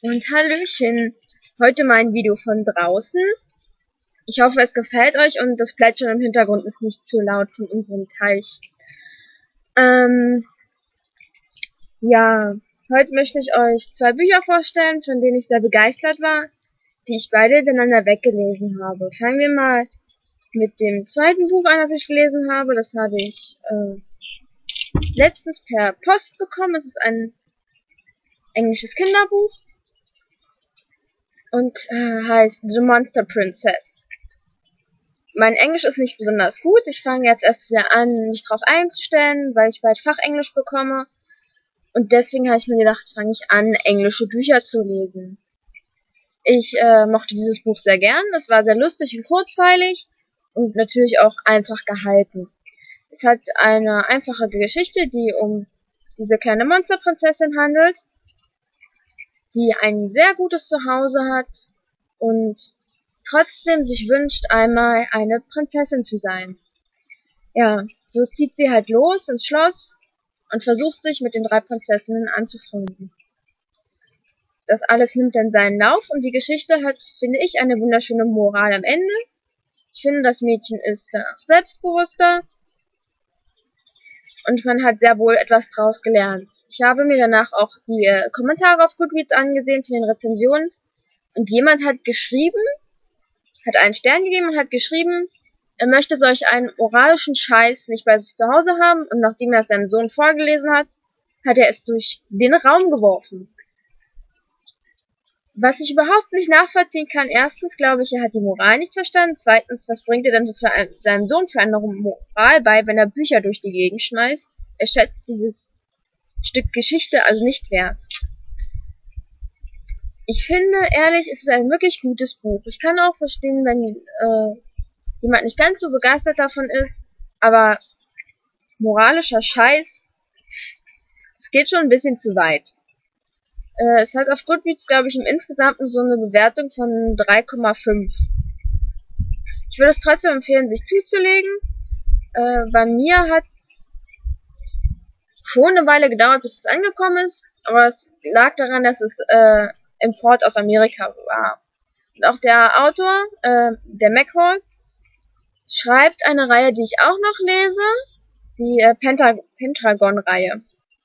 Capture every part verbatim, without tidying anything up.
Und Hallöchen, heute mein Video von draußen. Ich hoffe, es gefällt euch und das Plätschern im Hintergrund ist nicht zu laut von unserem Teich. Ähm, ja, heute möchte ich euch zwei Bücher vorstellen, von denen ich sehr begeistert war, die ich beide hintereinander weggelesen habe. Fangen wir mal mit dem zweiten Buch an, das ich gelesen habe. Das habe ich äh, letztens per Post bekommen. Es ist ein englisches Kinderbuch und äh, heißt The Monster Princess. Mein Englisch ist nicht besonders gut. Ich fange jetzt erst wieder an, mich drauf einzustellen, weil ich bald Fachenglisch bekomme. Und deswegen habe ich mir gedacht, fange ich an, englische Bücher zu lesen. Ich äh, mochte dieses Buch sehr gern. Es war sehr lustig und kurzweilig und natürlich auch einfach gehalten. Es hat eine einfache Geschichte, die um diese kleine Monsterprinzessin handelt, die ein sehr gutes Zuhause hat und trotzdem sich wünscht, einmal eine Prinzessin zu sein. Ja, so zieht sie halt los ins Schloss und versucht sich mit den drei Prinzessinnen anzufreunden. Das alles nimmt dann seinen Lauf und die Geschichte hat, finde ich, eine wunderschöne Moral am Ende. Ich finde, das Mädchen ist danach selbstbewusster und man hat sehr wohl etwas draus gelernt. Ich habe mir danach auch die äh, Kommentare auf Goodreads angesehen von den Rezensionen und jemand hat geschrieben, hat einen Stern gegeben und hat geschrieben, er möchte solch einen moralischen Scheiß nicht bei sich zu Hause haben und nachdem er es seinem Sohn vorgelesen hat, hat er es durch den Raum geworfen. Was ich überhaupt nicht nachvollziehen kann, erstens glaube ich, er hat die Moral nicht verstanden, zweitens, was bringt er denn für ein, seinem Sohn für eine Moral bei, wenn er Bücher durch die Gegend schmeißt? Er schätzt dieses Stück Geschichte also nicht wert. Ich finde, ehrlich, es ist ein wirklich gutes Buch. Ich kann auch verstehen, wenn äh, jemand nicht ganz so begeistert davon ist, aber moralischer Scheiß, es geht schon ein bisschen zu weit. Äh, es hat auf Goodreads, glaube ich, im Insgesamten so eine Bewertung von drei Komma fünf. Ich würde es trotzdem empfehlen, sich zuzulegen. Äh, bei mir hat es schon eine Weile gedauert, bis es angekommen ist, aber es lag daran, dass es äh, Import aus Amerika war. Und auch der Autor, äh, der McCall, schreibt eine Reihe, die ich auch noch lese, die äh, Penta Pentagon-Reihe.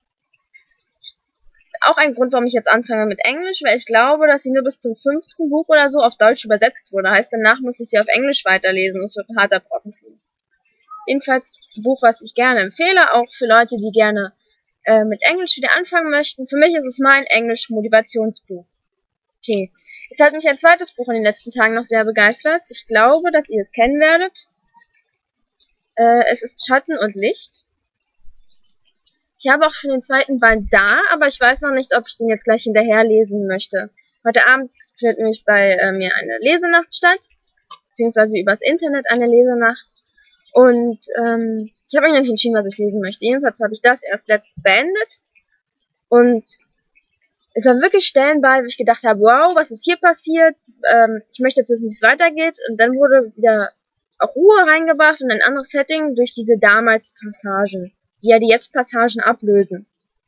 Auch ein Grund, warum ich jetzt anfange mit Englisch, weil ich glaube, dass sie nur bis zum fünften Buch oder so auf Deutsch übersetzt wurde. Heißt, danach muss ich sie auf Englisch weiterlesen. Das wird ein harter Brocken für mich. Jedenfalls ein Buch, was ich gerne empfehle, auch für Leute, die gerne äh, mit Englisch wieder anfangen möchten. Für mich ist es mein Englisch-Motivationsbuch. Okay. Jetzt hat mich ein zweites Buch in den letzten Tagen noch sehr begeistert. Ich glaube, dass ihr es kennen werdet. Äh, es ist Schatten und Licht. Ich habe auch schon den zweiten Band da, aber ich weiß noch nicht, ob ich den jetzt gleich hinterher lesen möchte. Heute Abend findet nämlich bei äh, mir eine Lesenacht statt, beziehungsweise übers Internet eine Lesenacht. Und ähm, ich habe mich noch nicht entschieden, was ich lesen möchte. Jedenfalls habe ich das erst letztens beendet. Und es war wirklich Stellen bei, wo ich gedacht habe, wow, was ist hier passiert? Ähm, ich möchte jetzt wissen, wie es weitergeht. Und dann wurde wieder auch Ruhe reingebracht und ein anderes Setting durch diese damals Passagen, die ja die Jetzt-Passagen ablösen.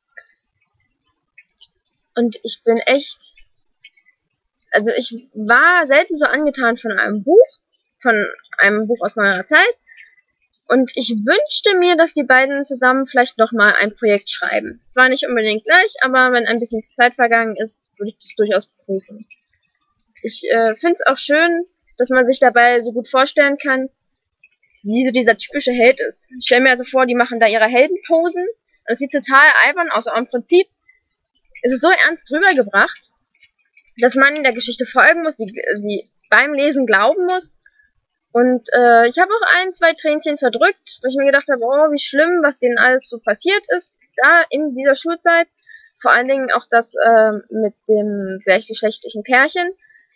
Und ich bin echt, also ich war selten so angetan von einem Buch, von einem Buch aus neuerer Zeit. Und ich wünschte mir, dass die beiden zusammen vielleicht nochmal ein Projekt schreiben. Zwar nicht unbedingt gleich, aber wenn ein bisschen Zeit vergangen ist, würde ich das durchaus begrüßen. Ich äh, finde es auch schön, dass man sich dabei so gut vorstellen kann, wie so dieser typische Held ist. Ich stelle mir also vor, die machen da ihre Heldenposen. Das sieht total albern aus, aber im Prinzip ist es so ernst rübergebracht, dass man in der Geschichte folgen muss, sie, sie beim Lesen glauben muss. Und äh, ich habe auch ein, zwei Tränchen verdrückt, weil ich mir gedacht habe, oh, wie schlimm, was denen alles so passiert ist, da in dieser Schulzeit. Vor allen Dingen auch das äh, mit dem gleichgeschlechtlichen Pärchen.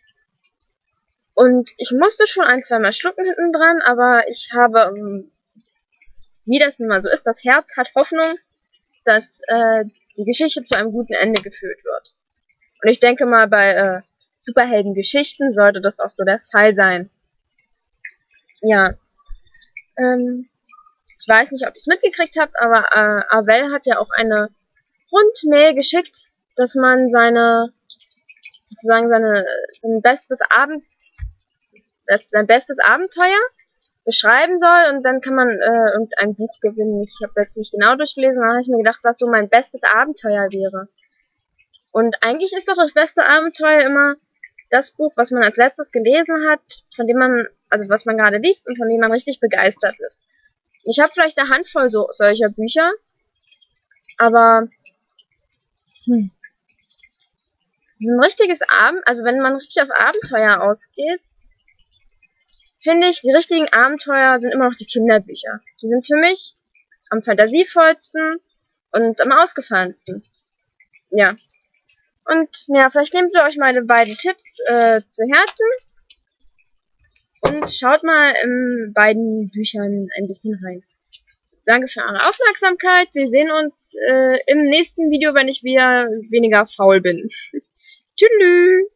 Und ich musste schon ein, zwei Mal schlucken hinten dran, aber ich habe, wie das nun mal so ist, das Herz hat Hoffnung, dass äh, die Geschichte zu einem guten Ende geführt wird. Und ich denke mal, bei äh, Superheldengeschichten sollte das auch so der Fall sein. Ja, ähm, ich weiß nicht, ob ihr es mitgekriegt habt, aber äh, Arvel hat ja auch eine Rundmail geschickt, dass man seine sozusagen seine, sein bestes Abend, sein bestes Abenteuer beschreiben soll und dann kann man äh, irgendein Buch gewinnen. Ich habe jetzt nicht genau durchgelesen, da habe ich mir gedacht, was so mein bestes Abenteuer wäre. Und eigentlich ist doch das beste Abenteuer immer das Buch, was man als letztes gelesen hat, von dem man, also was man gerade liest und von dem man richtig begeistert ist. Ich habe vielleicht eine Handvoll so solcher Bücher, aber hm, so ein richtiges Abend, also wenn man richtig auf Abenteuer ausgeht, finde ich, die richtigen Abenteuer sind immer noch die Kinderbücher. Die sind für mich am fantasievollsten und am ausgefahrensten. Ja. Und ja, vielleicht nehmt ihr euch meine beiden Tipps äh, zu Herzen und schaut mal in beiden Büchern ein bisschen rein. So, danke für eure Aufmerksamkeit. Wir sehen uns äh, im nächsten Video, wenn ich wieder weniger faul bin. Tschüss.